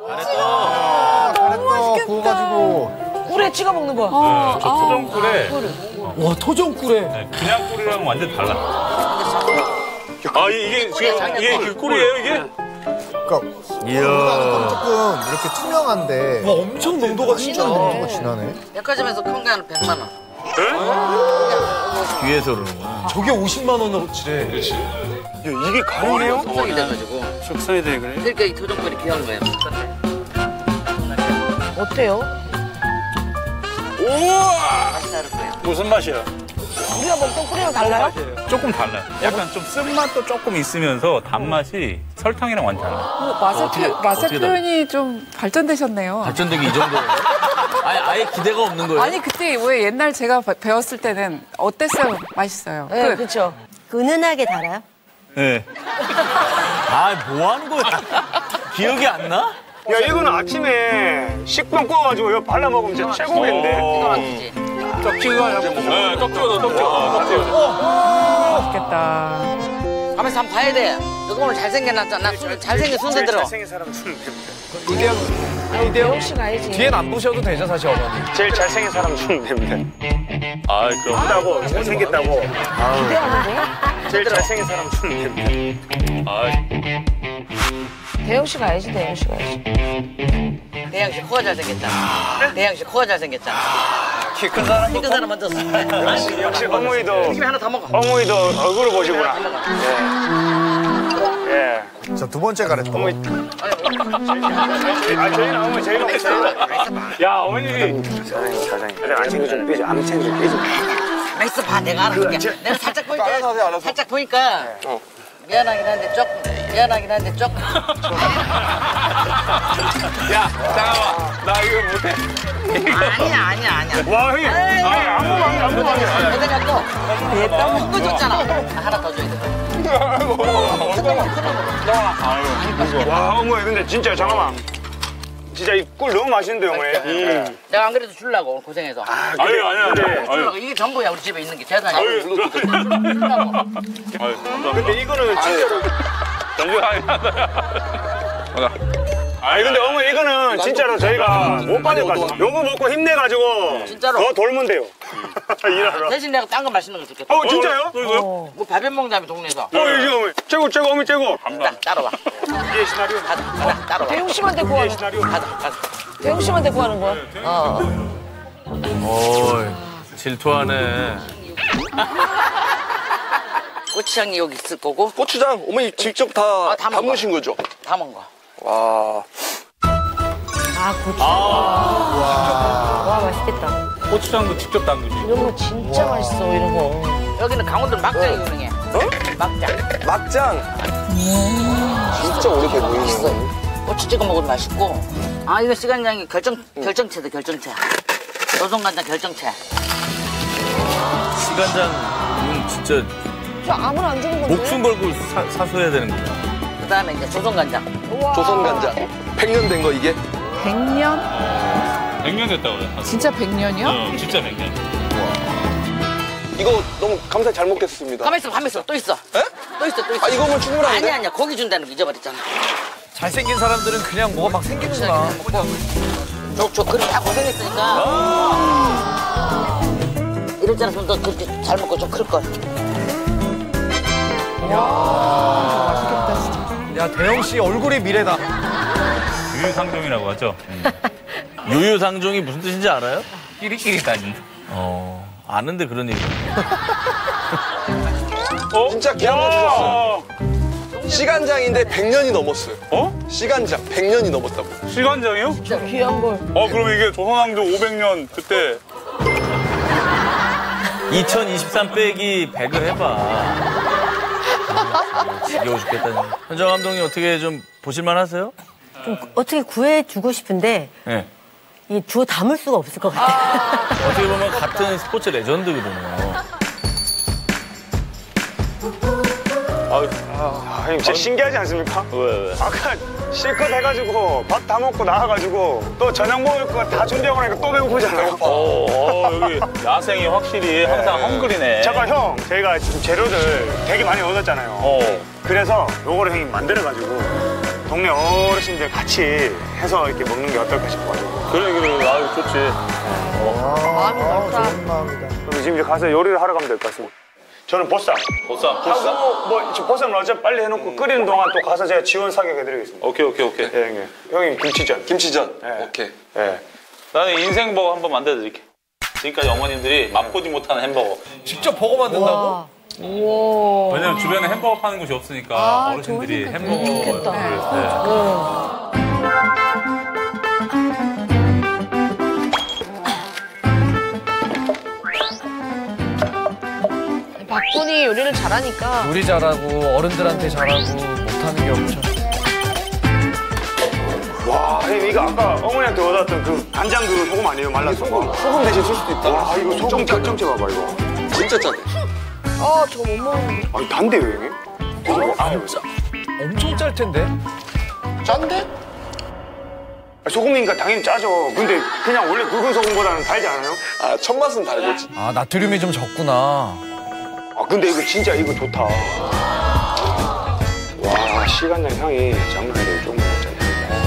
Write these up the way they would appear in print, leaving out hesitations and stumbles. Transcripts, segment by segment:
가래떡 구워가지고 꿀에 찍어 먹는 거야. 저 토종꿀에 와 토종꿀에 네, 그냥 꿀이랑 완전 달라. 아 이게 지금 이게 그 꿀이에요 이게? 그러니까 우리가 조금 이렇게 투명한데 와 엄청 농도가 진짜. 농도가 진하네. 백화점에서 큰 게 한 100만 원. 뒤에서 그러는구나. 저게 50만 원어치래. 그렇지. 이게 가능해요? 숙성이 돼가지고. 숙성이 돼 그래? 그러니까 이 토종꿀이 귀한 거예요. 어때요? 우와! 맛이 다를 거예요. 무슨 맛이야? 우리가 먹던 꿀이랑 달라요? 조금 달라요. 약간 좀 쓴맛도 조금 있으면서 단맛이 설탕이랑 완전 달라요. 맛의 표현이 좀 발전되셨네요. 발전되기 이 정도. 아예 기대가 없는 거예요. 아니 그때 왜 옛날 제가 배웠을 때는 어땠어요? 맛있어요. 네, 그렇죠. 은은하게 달아요? 네. 뭐 하는 거야? 기억이 안 나? 야, 이거는 아침에 식빵 구워가지고 이거 발라 먹으면 진짜 최고인데. 이거 맞지? 떡지가 잡고. 네, 떡지가 떡지가. 맛있겠다. 가만있어 한번 봐야 돼. 너 오늘 잘생겨놨잖아. 잘생긴 순대 들어. 잘생긴 사람 주면 됩니다. 이대영 혹시 가야지. 뒤엔 안 보셔도 되죠 사실 어머니. 제일 잘생긴 사람 주면 됩니다. 아 그럼. 예쁘다고, 잘생겼다고. 기대하는 거야? 제일 잘생긴 사람 주면 됩니다. 아 대영 씨 가야지, 대영 씨 가야지. 대영 씨 코가 잘생겼잖아. 대영 씨 코가 잘생겼잖아. 키 큰 사람. 키 큰 사람 만졌어. 역시 어머니도. 집에 하나 더 먹어. 어머니도 얼굴을 보시구나. 예. 자 두 번째 가래떡. 어머니. 저희는 어머니 제일 먹고 야, 어머니. 사장님. 암챙이 좀 빼줘. 암챙이 좀 빼줘. 맛있어 봐, 내가 알아볼게. 내가 살짝 보니까. 살짝 보니까. 미안하긴 한데 조금. 야, 잠깐만. 나 이거 못해. 아니야. 와, 형님. 아무 말 안 해. 내가 또. 큰거 줬잖아. 하나 더 줘야 돼. 와, 어머니, 근데 진짜 잠깐만. 진짜 이 꿀 너무 맛있는데, 어머니. 내가 안 그래도 주려고 오늘 고생해서. 아니야. 주려고. 이게 전부야 우리 집에 있는 게 재산이. 주려고. 근데 이거는 진짜로. 아니 근데 어머니 이거는 진짜로 저희가 못 받을 것 같아요. 요거 먹고 힘내가지고 진짜로? 더 돌면 돼요. 일하러. 대신 내가 딴 거 맛있는 거 줄게. 진짜요? 뭐 밥에 먹자며 동네에서. 이거 어머니 최고 어머니 최고. 따라와. 이게 시나리오. 가자, 따라와. 대용 씨만 데리고 가는 시나리오. 가자. 대용 씨만 데리고 가는 거야? 질투하네. 고추장이 여기 있을 거고 고추장 어머니 직접 다 다 먹은 담으신 거죠? 다 먹은 거. 와. 와, 맛있겠다. 고추장도 직접 담그시고. 이런 거 진짜 맛있어, 이런 거. 여기는 강원도 막장이 유명해. 막장. 막장. 진짜 오래 맛있어. 보이네. 고추 찍어 먹어도 맛있고. 아 이거 시간장이 결정체다 결정체. 조선간장 결정체. 시간장은 진짜 저 아무나 안 주는 건데? 목숨 걸고 사수해야 되는 거야. 그다음에 이제 조선간장. 우와. 조선간장. 100년 된 거 이게? 100년? 100년 됐다고 그래. 진짜 100년이요? 진짜 100년. 이거 너무 감사히 잘 먹겠습니다. 가만 있어 또 있어. 에? 또 있어. 아 이거면 충분한데? 아니야 고기 준다는 거 잊어버렸잖아. 잘생긴 사람들은 그냥 뭐가 막 생기는구나. 저 그렇게 다 고생했으니까. 이랬잖아 좀 더 그렇게 잘 먹고 좀 클 걸. 야 대영 씨 얼굴이 미래다. 유유상종이라고 하죠. 유유상종이 무슨 뜻인지 알아요? 끼리끼리 다닌다. 아는데 그런 얘기. 진짜 귀한 거 주셨어요. 시간장인데 100년이 넘었어요. 시간장 100년이 넘었다고. 시간장이요? 진짜 귀한 걸. 그럼 이게 조선왕조 500년 그때 2023 빼기 100을 해봐. 지겨워 죽겠다. 현정 감독님 어떻게 좀 보실만 하세요? 좀 어떻게 구해주고 싶은데 네. 이 주워 담을 수가 없을 것 같아. 어떻게 보면 같은 스포츠 레전드거든요. 형님 진짜 신기하지 않습니까? 왜? 아까 실컷 해가지고 밥 다 먹고 나와가지고 또 저녁 먹을 거 다 준비하고 나니까 또 배고프잖아요. 여기 야생이 확실히 항상 헝그리네. 잠깐 형 저희가 지금 재료들 되게 많이 얻었잖아요. 그래서 요거를 형님 만들어가지고 동네 어르신들 같이 해서 이렇게 먹는 게 어떨까 싶어가지고. 그래. 아유, 좋지. 마음이 넓다. 그럼 지금 이제 가서 요리를 하러 가면 될 것 같습니다. 저는 보쌈. 하고 뭐 보쌈을 어차피 빨리 해놓고 끓이는 동안 또 가서 제가 지원 사격해드리겠습니다. 오케이. 예, 형님. 형님 김치전. 김치전. 네. 오케이. 예. 나는 인생버거 한번 만들어드릴게. 지금까지 어머님들이 맛보지 못하는 햄버거. 직접 버거 만든다고? 우와. 왜냐면 주변에 햄버거 파는 곳이 없으니까 어르신들이 햄버거를. 좋겠다. 박군이 요리를 잘하니까. 요리 잘하고 어른들한테 잘하고 못하는 게 없죠. 와, 형님 이거 아까 어머니한테 얻었던 그 간장 그 소금 아니에요? 말라서. 소금 대신 쓸 수도 있다. 와, 이거 소금 짝정째 봐봐, 이거. 진짜 짜네. 저거 못 먹는데. 아니, 단데요, 형님? 엄청 짤 텐데? 짠데? 소금이니까 당연히 짜죠. 근데 그냥 원래 굵은 소금보다는 달지 않아요? 아, 첫 맛은 달겠지. 아, 나트륨이 좀 적구나. 아, 근데 이거 진짜 이거 좋다. 와, 시간장 향이 장난 아니에요. 조금 먹었잖아요.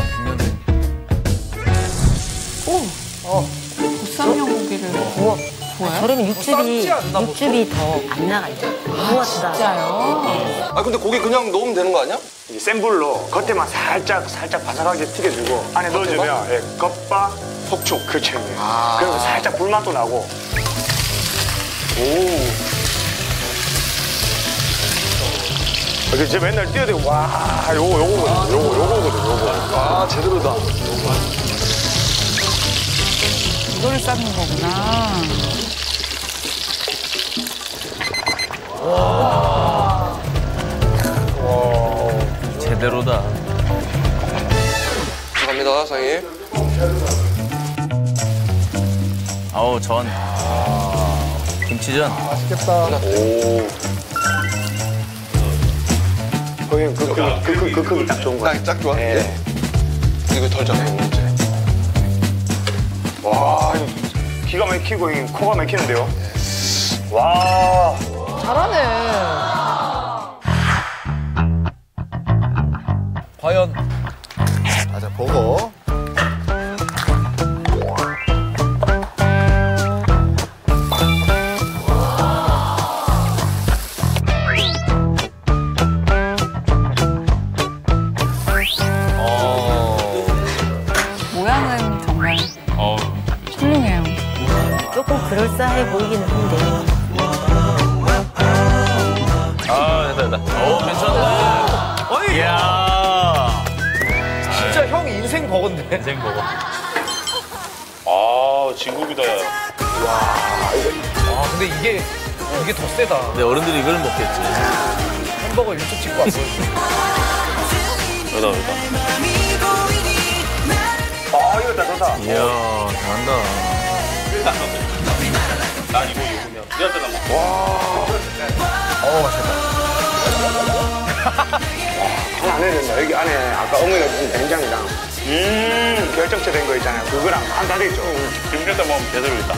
보쌈용 고기를 구워요? 저러면 쌌지 않나, 육즙이 더 안 나가요. 구워서. 진짜요? 아, 근데 고기 그냥 넣으면 되는 거 아니야? 이제 센 불로 겉에만 살짝 바삭하게 튀겨주고 안에 넣어주면 예, 겉바 속촉 그쵸 형님. 그리고 살짝 불맛도 나고. 이게 제가 맨날 뛰어대고 와 요거거든요. 아, 제대로다. 이거를 삶는 거구나. 제대로다. 감사합니다, 사장님. 아우, 전. 김치전. 형님 그 크기 딱 좋은 거 같아요. 딱 좋아? 예. 이거 덜 잡고 이제. 와 이거 기가 막히고 형님 코가 막히는데요. 와. 잘하네. 과연 자, 버거. 모양은 정말 훌륭해요. 조금 그럴싸해 보이기는 한데. 아, 됐다. 오, 괜찮네. 이야. 진짜 형 인생 버거인데? 인생버거. 아, 진국이다. 아, 근데 이게 더 세다. 근데 어른들이 이걸 먹겠지. 햄버거 일찍 찍고 왔어. 여기다. 아 이거 다 좋다. 이야, 잘한다. 난 이거 먹으면 니한테 나 먹어. 맛있겠다. 하나 안 해야 된다. 여기 안에 아까 어머니가 주신 된장이랑 결정체 된 거 있잖아요. 그거랑 한 다 되죠. 김치에다 먹으면 제대로 있다.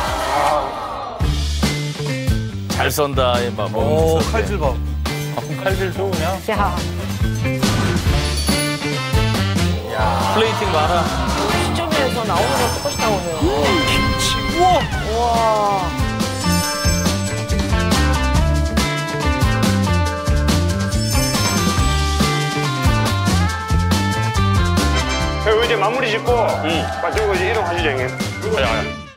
잘 썬다, 이 막. 오, 칼질 봐. 칼질 좋으냐? 야. 플레이팅 많아. 시점에서 나오는 거 똑같이 나오네요. 김치. 우와. 우와. 이제 마무리 짓고 가지고 이제 이동하시죠 형님. 야.